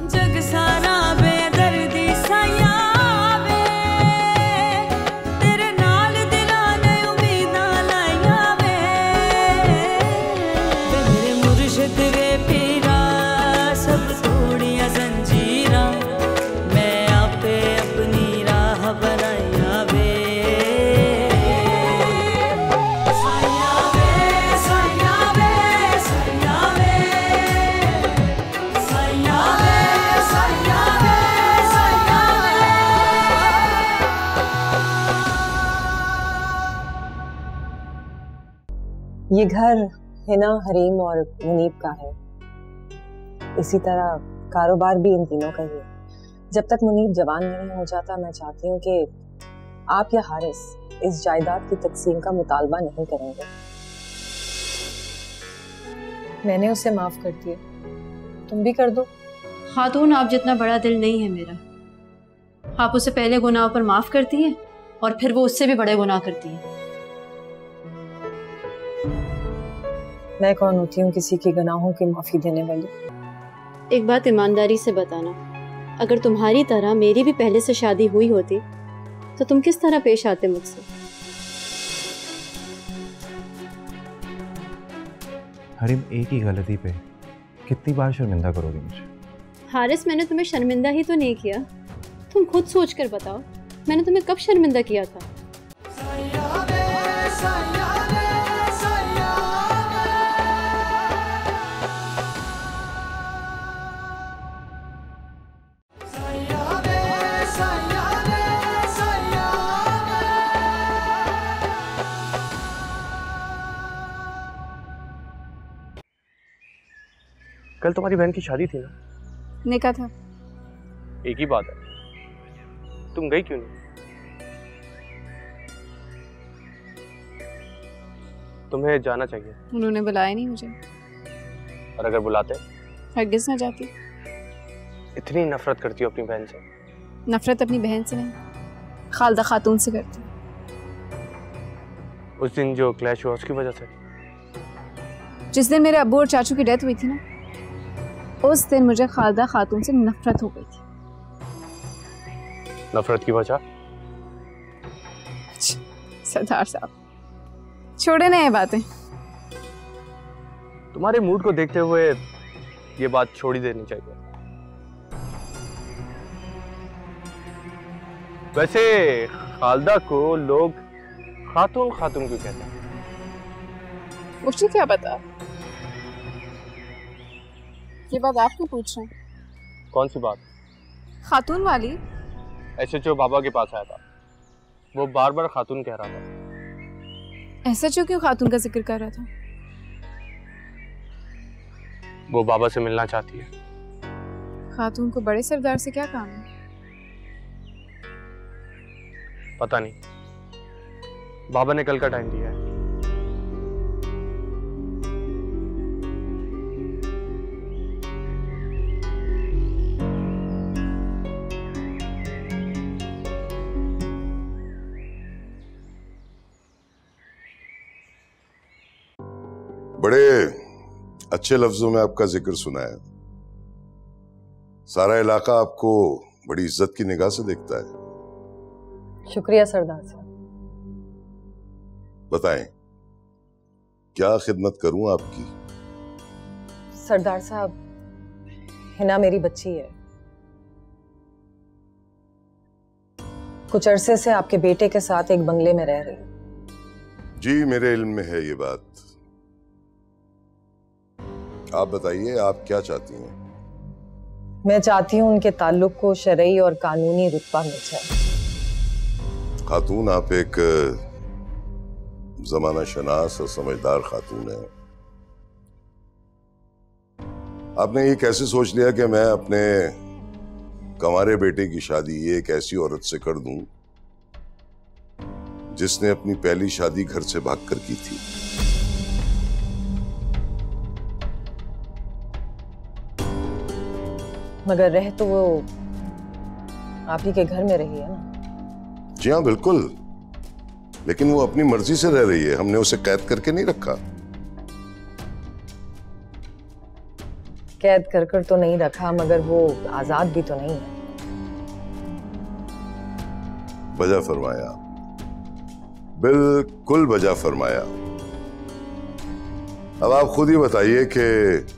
जग सारा बेदर्दी साया वे, तेरे नाल दिलां ने उम्मीदां लाइया वे, मेरे मुर्शिद वे पीरा सब तोड़ियां जंजीरां, मैं आपे अपनी राह बनाया वे। ये घर हिना, हरीम और मुनीब का है। इसी तरह कारोबार भी इन तीनों का ही है। जब तक मुनीब जवान नहीं हो जाता, मैं चाहती हूँ कि आप या हारिस इस जायदाद की तकसीम का मुतालबा नहीं करेंगे। मैंने उसे माफ कर दिया, तुम भी कर दो। खातून, आप जितना बड़ा दिल नहीं है मेरा। आप उसे पहले गुनाह पर माफ करती हैं और फिर वो उससे भी बड़े गुनाह करती हैं। मैं कौन होती हूँ किसी के गुनाहों की माफी देने वाली? एक बात ईमानदारी से बताना, अगर तुम्हारी तरह मेरी भी पहले से शादी हुई होती तो तुम किस तरह पेश आते मुझसे? हरीम, एक ही गलती पे कितनी बार शर्मिंदा करोगे मुझे? हारिस, मैंने तुम्हें शर्मिंदा ही तो नहीं किया। तुम खुद सोच कर बताओ, मैंने तुम्हें कब शर्मिंदा किया था? कल तुम्हारी बहन की शादी थी ना? निकाह था। एक ही बात है, तुम गई क्यों नहीं? तुम्हें जाना चाहिए। उन्होंने बुलाया नहीं मुझे। और अगर बुलाते? हरगिज़ ना जाती। इतनी नफरत करती हो अपनी बहन से? नफरत अपनी बहन से नहीं, खालदा खातून से करती। उस दिन जो क्लैश हुआ उसकी वजह से? जिस दिन मेरे अब्बू और चाचू की डेथ हुई थी ना, उस दिन मुझे खालदा खातून से नफरत हो गई थी। नफरत की वजह? सरदार साहब, छोड़े ना ये बातें। तुम्हारे मूड को देखते हुए ये बात छोड़ ही देनी चाहिए। वैसे खालदा को लोग खातून खातून क्यों कहते हैं? मुझे क्या पता, ये बात आप क्यों पूछ रहे हैं? कौन सी बात? खातून वाली। एसएचओ बाबा के पास आया था, वो बार बार खातून कह रहा था। एसएचओ क्यों खातून का जिक्र कर रहा था? वो बाबा से मिलना चाहती है। खातून को बड़े सरदार से क्या काम है? पता नहीं, बाबा ने कल का टाइम दिया है। बड़े अच्छे लफ्जों में आपका जिक्र सुना है। सारा इलाका आपको बड़ी इज्जत की निगाह से देखता है। शुक्रिया सरदार साहब। बताएं, क्या खिदमत करूं आपकी? सरदार साहब, हिना मेरी बच्ची है। कुछ अरसे से आपके बेटे के साथ एक बंगले में रह रही है। जी, मेरे इल्म में है ये बात। आप बताइए, आप क्या चाहती हैं? मैं चाहती हूँ उनके ताल्लुक को शरई और कानूनी रुतबा मिल जाए। खातून, आप एक जमाना शनास और समझदार खातून है। आपने ये कैसे सोच लिया कि मैं अपने कंवारे बेटे की शादी एक ऐसी औरत से कर दूं जिसने अपनी पहली शादी घर से भागकर की थी? मगर रह तो वो आप ही के घर में रही है ना? जी हाँ, बिल्कुल। लेकिन वो अपनी मर्जी से रह रही है, हमने उसे कैद करके नहीं रखा। कैद कर कर तो नहीं रखा, मगर वो आजाद भी तो नहीं है। वजह फरमाया, बिल्कुल वजह फरमाया। अब आप खुद ही बताइए कि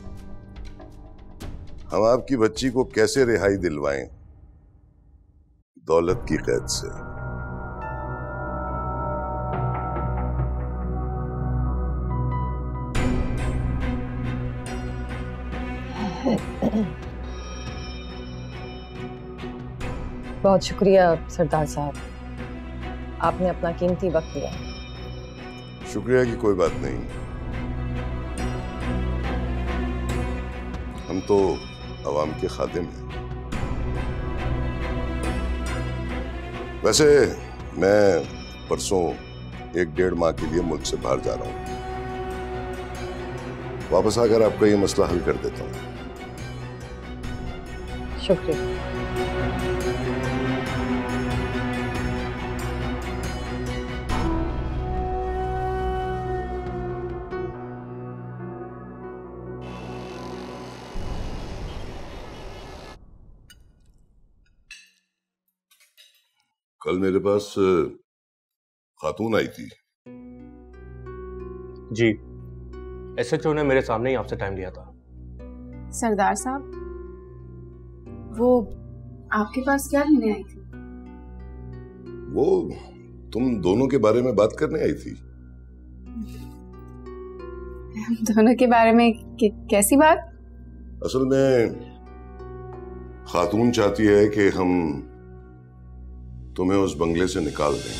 हम आपकी बच्ची को कैसे रिहाई दिलवाएं दौलत की कैद से। बहुत शुक्रिया सरदार साहब, आपने अपना कीमती वक्त दिया। शुक्रिया की कोई बात नहीं, हम तो अवाम के खादिम हैं। वैसे मैं परसों 1-1.5 माह के लिए मुल्क से बाहर जा रहा हूं। वापस आकर आपका ये मसला हल कर देता हूं। शुक्रिया। कल मेरे पास खातून आई थी। जी, एसएचओ ने मेरे सामने ही आपसे टाइम लिया था। सरदार साहब, वो आपके पास क्या लेने आई थी? वो तुम दोनों के बारे में बात करने आई थी। दोनों के बारे में कैसी बात? असल में खातून चाहती है कि हम तुम्हें उस बंगले से निकाल दें।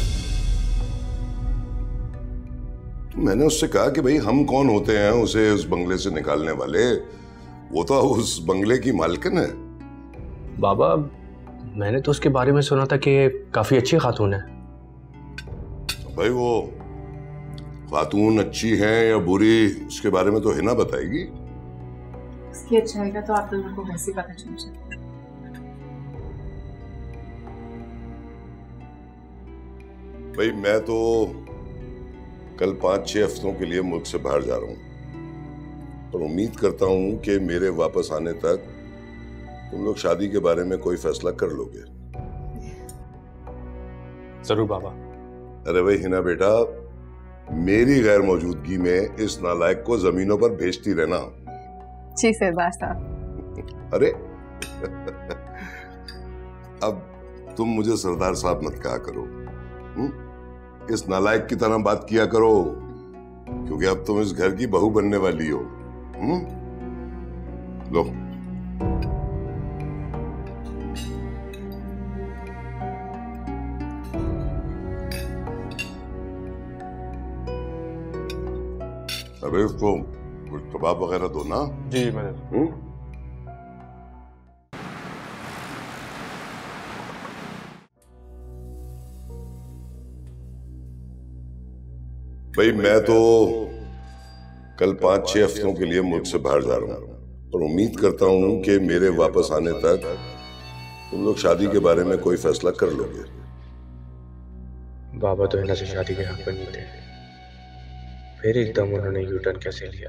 मैंने उससे कहा कि भाई हम कौन होते हैं उसे उस बंगले से निकालने वाले, वो तो उस बंगले की मालकिन है। बाबा, मैंने तो उसके बारे में सुना था कि काफी अच्छी खातून है। भाई वो खातून अच्छी है या बुरी, उसके बारे में तो हिना बताएगी। उसकी अच्छाई का तो आप दोनों को वैसे पता चल जाए। भाई मैं तो कल 5-6 हफ्तों के लिए मुल्क से बाहर जा रहा हूं, और उम्मीद करता हूं कि मेरे वापस आने तक तुम लोग शादी के बारे में कोई फैसला कर लोगे। जरूर बाबा। अरे भाई हिना बेटा, मेरी गैर मौजूदगी में इस नालायक को जमीनों पर भेजती रहना। जी सरदार साहब। अरे अब तुम मुझे सरदार साहब मत कहा करो, इस नालायक की तरह बात किया करो, क्योंकि अब तुम इस घर की बहू बनने वाली हो। लो, अबे उसको कुछ कबाब वगैरह दो ना। जी मैंने। भाई मैं तो कल 5-6 हफ्तों के लिए मुल्क से बाहर जा रहा हूँ, और उम्मीद करता हूँ कि मेरे वापस आने तक तुम लोग शादी के बारे में कोई फैसला कर लोगे। बाबा तो हिना से शादी के हक में नहीं थे, फिर एकदम उन्होंने यू टर्न कैसे लिया?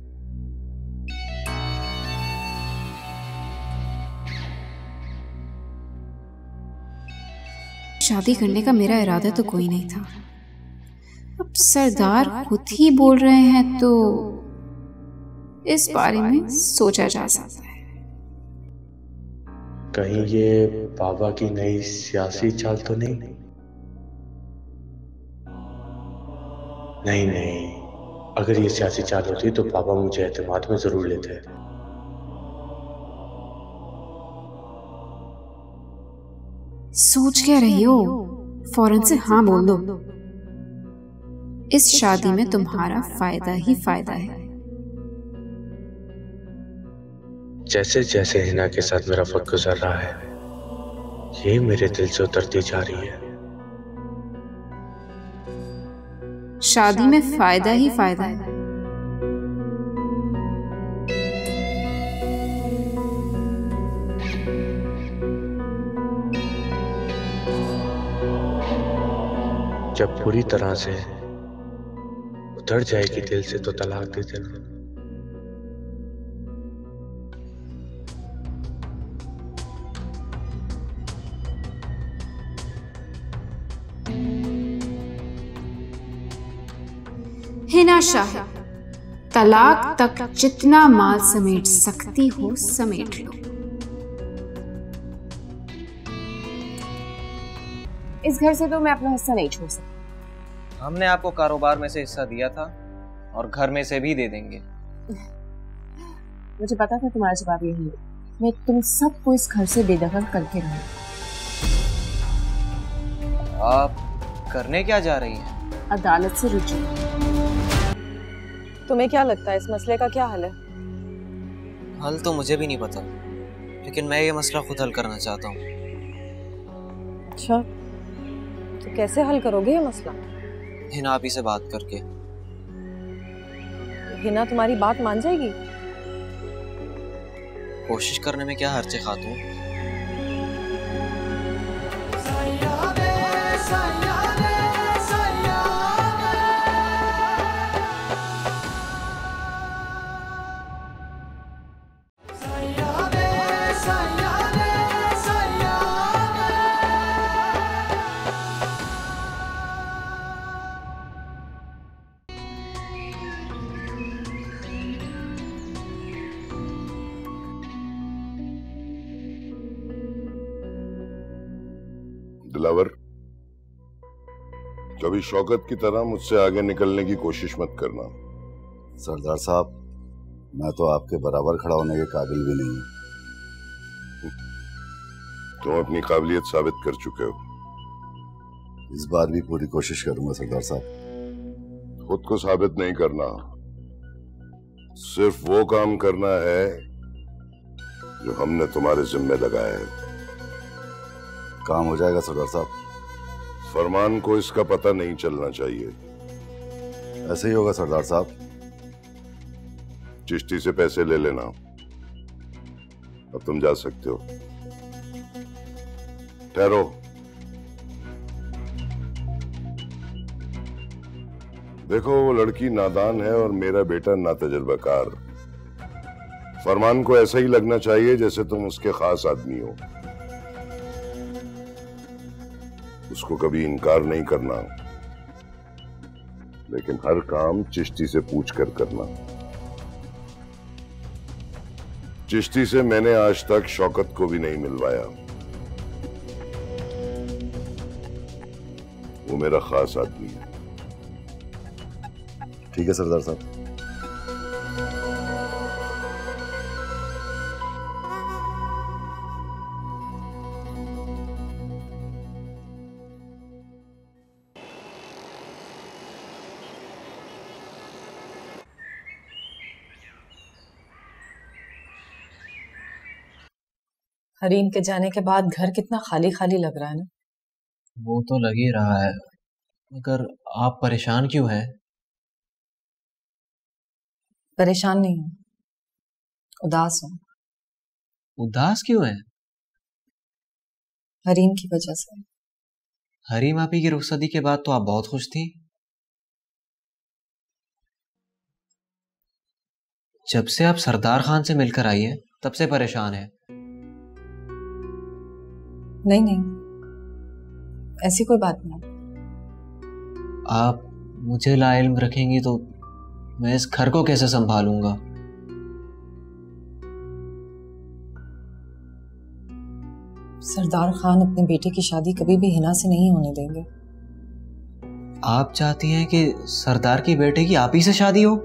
शादी करने का मेरा इरादा तो कोई नहीं था। अब सरदार खुद ही बोल रहे हैं तो इस बारे में सोचा जा सकता है। कहीं ये बाबा की नई सियासी चाल तो नहीं? नहीं नहीं, अगर ये सियासी चाल होती तो बाबा मुझे एतमाद में जरूर लेते। सोच क्या रही हो? फौरन से हाँ बोल दो। इस शादी में तुम्हारा फायदा ही फायदा है। जैसे जैसे हिना के साथ मेरा वक्त गुजर रहा है, ये मेरे दिल से उतरती जा रही है। शादी में फायदा ही फायदा है। जब पूरी तरह से उतर जाएगी दिल से तो तलाक दे देना। हिना शाह, तलाक तक जितना माल समेट सकती हो समेट लो। इस घर से तो मैं अपना हिस्सा नहीं छोड़ सकती। हमने आपको कारोबार में से हिस्सा दिया था और घर में से भी दे देंगे। मुझे पता था तुम्हारा जवाब यही है। मैं तुम सबको इस घर से बेदखल करके रहूं। आप करने क्या जा रही हैं? अदालत से रुजू। तुम्हें क्या लगता है इस मसले का क्या हल है? हल तो मुझे भी नहीं पता, लेकिन मैं ये मसला खुद हल करना चाहता हूँ। अच्छा, तो कैसे हल करोगे ये मसला? हिना आपी से बात करके। हिना तुम्हारी बात मान जाएगी? कोशिश करने में क्या हर्ज है खातून। दिलावर, कभी शौकत की तरह मुझसे आगे निकलने की कोशिश मत करना। सरदार साहब, मैं तो आपके बराबर खड़ा होने के काबिल भी नहीं हूं। तुम अपनी काबिलियत साबित कर चुके हो। इस बार भी पूरी कोशिश करूंगा सरदार साहब। खुद को साबित नहीं करना, सिर्फ वो काम करना है जो हमने तुम्हारे जिम्मे लगाया है। काम हो जाएगा सरदार साहब। फरमान को इसका पता नहीं चलना चाहिए। ऐसे ही होगा सरदार साहब। चिश्ती से पैसे ले लेना, अब तुम जा सकते हो। ठहरो, देखो वो लड़की नादान है और मेरा बेटा नातजुर्बाकार। फरमान को ऐसा ही लगना चाहिए जैसे तुम उसके खास आदमी हो। उसको कभी इनकार नहीं करना, लेकिन हर काम चिश्ती से पूछ कर करना। चिश्ती से मैंने आज तक शौकत को भी नहीं मिलवाया। वो मेरा खास आदमी है। ठीक है सरदार साहब। हरीम के जाने के बाद घर कितना खाली खाली लग रहा है ना। वो तो लग ही रहा है, मगर आप परेशान क्यों हैं? परेशान नहीं हूँ, उदास हूँ। उदास क्यों हैं? हरीम की वजह से। हरीम आपी की रुखसती के बाद तो आप बहुत खुश थी। जब से आप सरदार खान से मिलकर आई हैं, तब से परेशान है। नहीं नहीं, ऐसी कोई बात नहीं। आप मुझे लाइल्म रखेंगी तो मैं इस घर को कैसे संभालूंगा? सरदार खान अपने बेटे की शादी कभी भी हिना से नहीं होने देंगे। आप चाहती हैं कि सरदार की बेटे की आप ही से शादी हो?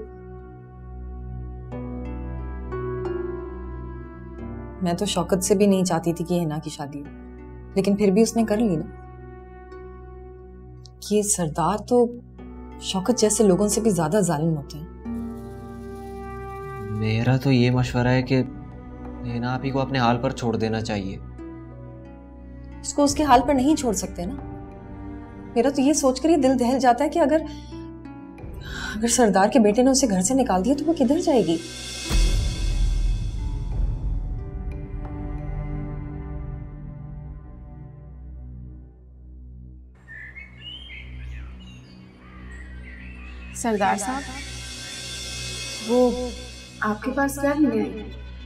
मैं तो शौकत से भी नहीं चाहती थी कि हिना की शादी हो, लेकिन फिर भी उसने कर ली ना। ये सरदार तो शौकत जैसे लोगों से भी ज्यादा जालिम होते हैं। मेरा तो ये मशवरा है कि हिना आपी को अपने हाल पर छोड़ देना चाहिए। उसको उसके हाल पर नहीं छोड़ सकते ना। मेरा तो ये सोचकर ही दिल दहल जाता है कि अगर सरदार के बेटे ने उसे घर से निकाल दिया तो वो किधर जाएगी। सरदार साहब, वो आपके पास क्या लेने आई?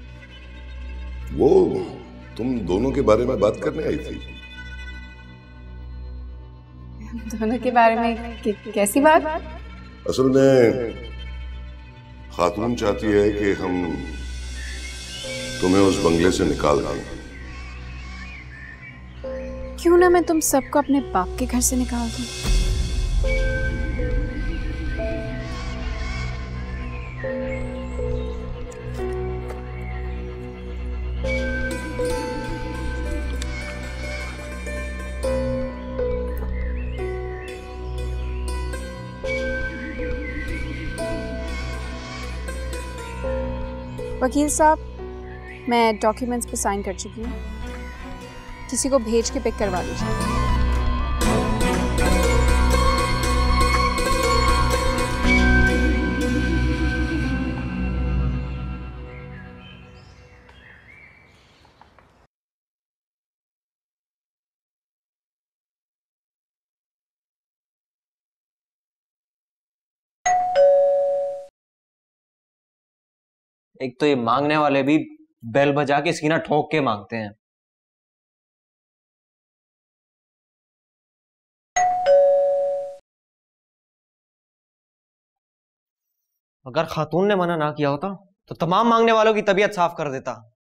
वो तुम दोनों के बारे में बात करने आई थी। दोनों के बारे में कैसी बात? असल में खातून चाहती है कि हम तुम्हें उस बंगले से निकाल दें। क्यों ना मैं तुम सबको अपने बाप के घर से निकाल दूं? वकील साहब, मैं डॉक्यूमेंट्स पे साइन कर चुकी हूँ। किसी को भेज के पिक करवा लीजिए। एक तो ये मांगने वाले भी बेल बजा के सीना ठोक के मांगते हैं। अगर खातून ने मना ना किया होता तो तमाम मांगने वालों की तबीयत साफ कर देता।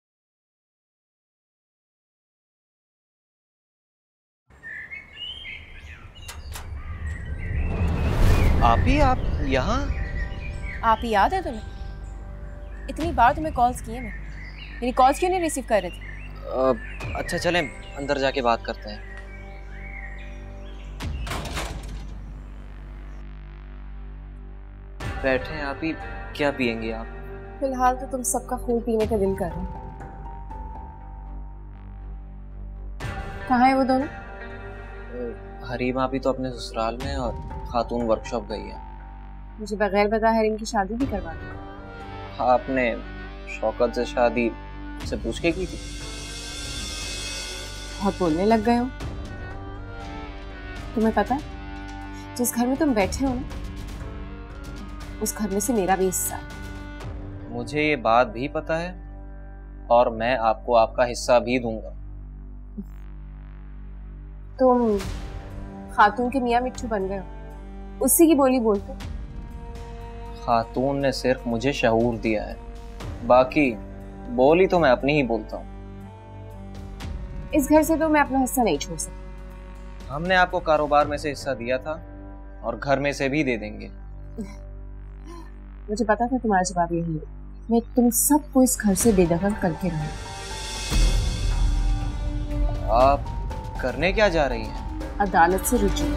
आप यहाँ? आप ही याद है तुम्हें? इतनी बार तुम्हें कॉल्स किए मैं, मेरी कॉल्स क्यों नहीं रिसीव कर रहे थे? अच्छा चलें अंदर जाके बात करते हैं। बैठे हैं आप ही, क्या पियेंगे आप? फिलहाल तो तुम सबका खून पीने का दिल कर रहा है। कहाँ है वो दोनों? हरीम आप ही तो अपने ससुराल में और खातून वर्कशॉप गई है। मुझे बगैर बताए हरीम की शादी भी करवा दी। आपने शौकत से शादी से पूछ के की थी? बहुत बोलने लग गए हो। तुम्हें पता है, जिस घर में तुम बैठे हो ना, उस घर में से मेरा भी हिस्सा है। मुझे ये बात भी पता है और मैं आपको आपका हिस्सा भी दूंगा। तुम खातून के मियाँ मिट्ठू बन गए हो, उसी की बोली बोलते हो। खातून ने सिर्फ मुझे शऊर दिया है, बाकी बोली तो मैं अपनी ही बोलता हूँ। इस घर से तो मैं अपना हिस्सा नहीं छोड़ सकती। हमने आपको कारोबार में से हिस्सा दिया था और घर में से भी दे देंगे। मुझे पता था तुम्हारा जवाब यही है। मैं तुम सबको इस घर से बेदखल करके रहूं। आप करने क्या जा रही हैं? अदालत से रुजू।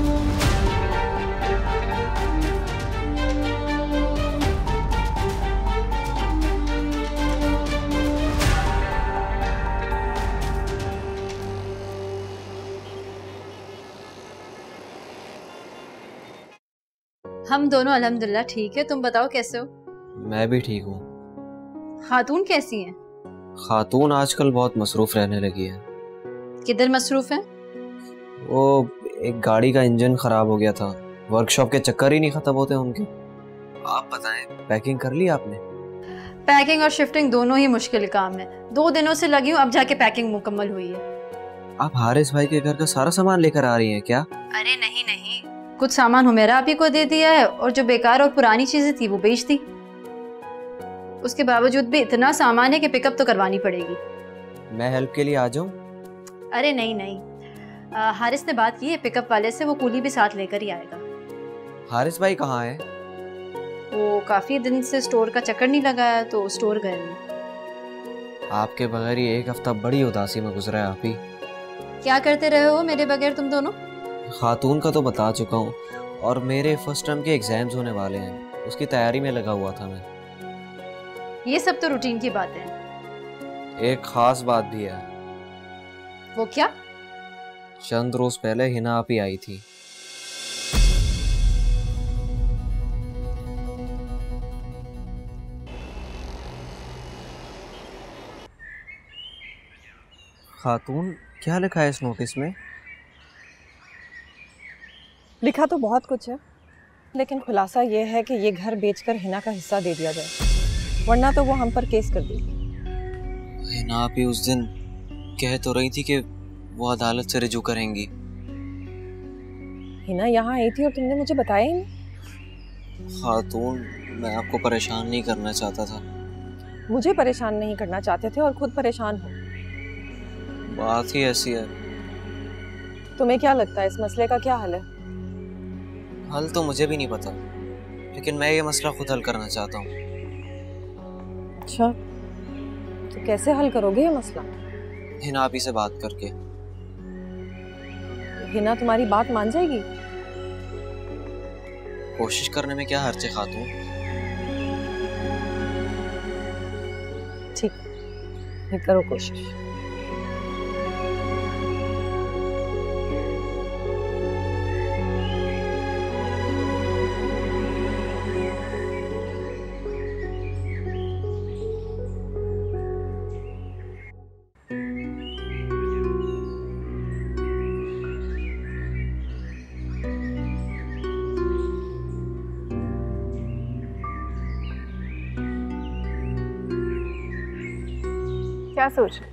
हम दोनों अल्हम्दुलिल्लाह ठीक है। तुम बताओ कैसे हो? मैं भी ठीक हूँ। खातून कैसी हैं? खातून आजकल बहुत मसरूफ रहने लगी है। किधर मसरूफ है? वो एक गाड़ी का इंजन खराब हो गया था, वर्कशॉप के चक्कर ही नहीं खत्म होते उनके। आप बताएं, पैकिंग कर ली आपने? पैकिंग और शिफ्टिंग दोनों ही मुश्किल काम है। 2 दिनों से लगी हूँ, अब जाके पैकिंग मुकम्मल हुई है। आप हारिस भाई के घर का सारा सामान लेकर आ रही हैं क्या? अरे नहीं नहीं, कुछ सामान हुमैरा आप ही को दे दिया है और जो बेकार और पुरानी चीजें थी वो बेच दी। उसके बावजूद भी इतना सामान है कि पिकअप तो करवानी पड़ेगी। मैं हेल्प के लिए आ जाऊं? अरे नहीं नहीं, हारिस ने बात की है पिकअप वाले से, वो कूली भी साथ लेकर ही आएगा। हारिस भाई कहाँ है? वो काफी दिन से स्टोर का चक्कर नहीं लगाया तो स्टोर गए हैं। आपके बगैर ये एक हफ्ता बड़ी उदासी में गुजरा है आप ही। क्या करते रहे हो मेरे बगैर तुम दोनों? खातून का तो बता चुका हूँ और मेरे फर्स्ट टर्म के एग्जाम्स होने वाले हैं, उसकी तैयारी में लगा हुआ था मैं। ये सब तो रूटीन की बातें हैं। एक खास बात भी है। वो क्या? चंद रोज पहले हिना आप ही आई थी। खातून, क्या लिखा है इस नोटिस में? लिखा तो बहुत कुछ है, लेकिन खुलासा ये है कि ये घर बेचकर हिना का हिस्सा दे दिया जाए, वरना तो वो हम पर केस कर देगी। हिना आप ही उस दिन कह तो रही थी कि वो अदालत से रिजू करेंगी। हिना यहाँ आई थी और तुमने मुझे बताया ही नहीं। खातून, मैं आपको परेशान नहीं करना चाहता था। मुझे परेशान नहीं करना चाहते थे और खुद परेशान हो। बात ही ऐसी है। तुम्हें क्या लगता है इस मसले का क्या हल है? हल तो मुझे भी नहीं पता, लेकिन मैं ये मसला खुद हल करना चाहता हूँ। अच्छा, तो कैसे हल करोगे ये मसला? हिना आपी से बात करके। हिना तुम्हारी बात मान जाएगी? कोशिश करने में क्या हर्ज है खातून। ठीक है, करो कोशिश। क्या सोच रहे?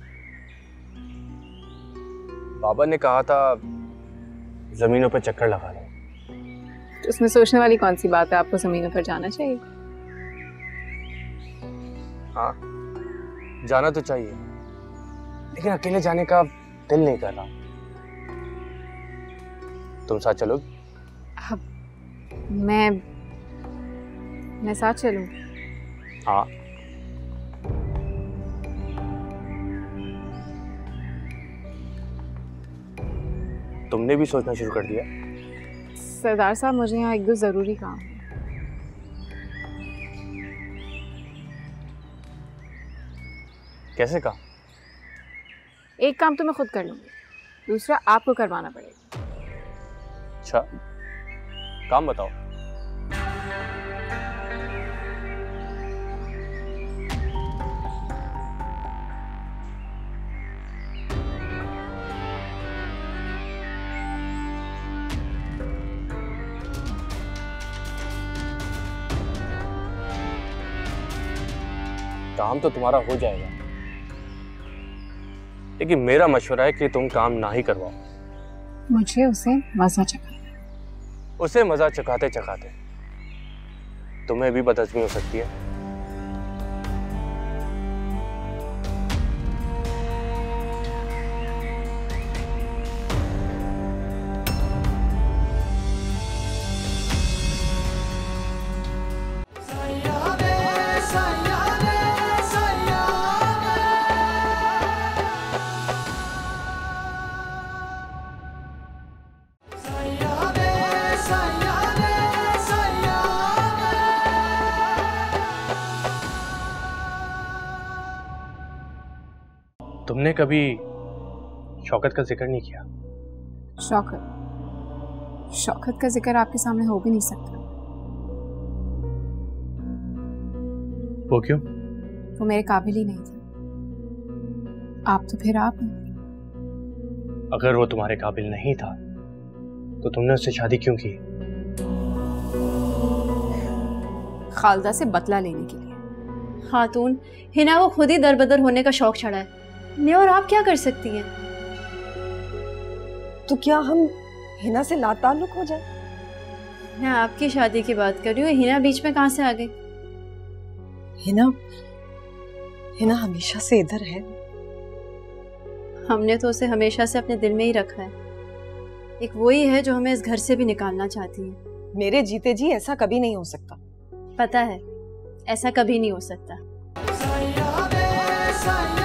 बाबा ने कहा था जमीनों पर चक्कर लगा लो। तो उसमें सोचने वाली कौन सी बात है? आपको जमीनों पर जाना चाहिए। हाँ, जाना तो चाहिए, लेकिन अकेले जाने का दिल नहीं कर रहा। तुम साथ चलोगी? मैं साथ चलूं? हाँ। तुमने भी सोचना शुरू कर दिया? सरदार साहब, मुझे यहाँ एक दो जरूरी काम है। कैसे काम? एक काम तो मैं खुद कर लूंगी, दूसरा आपको करवाना पड़ेगा। अच्छा, काम बताओ। काम तो तुम्हारा हो जाएगा, लेकिन मेरा मशवरा है कि तुम काम ना ही करवाओ। मुझे उसे मजा चखाना। उसे मजा चखाते चखाते तुम्हें भी बदहजमी हो सकती है। तुमने कभी शौकत का जिक्र नहीं किया? शौकत का जिक्र आपके सामने हो भी नहीं सकता। वो क्यों? वो मेरे काबिल ही नहीं था। आप तो फिर आप हैं। अगर वो तुम्हारे काबिल नहीं था तो तुमने उससे शादी क्यों की? खालदा से बदला लेने के लिए। खातून, हिना को खुद ही दरबदर होने का शौक चढ़ा है। मैं और आप क्या कर सकती हैं? तो क्या हम हिना से लाताल्लुक हो जाए? मैं आपकी शादी की बात कर रही हूँ, हिना बीच में कहाँ से आ गई? हिना हमेशा से इधर है। हमने तो उसे हमेशा से अपने दिल में ही रखा है। एक वही है जो हमें इस घर से भी निकालना चाहती है। मेरे जीते जी ऐसा कभी नहीं हो सकता। पता है, ऐसा कभी नहीं हो सकता।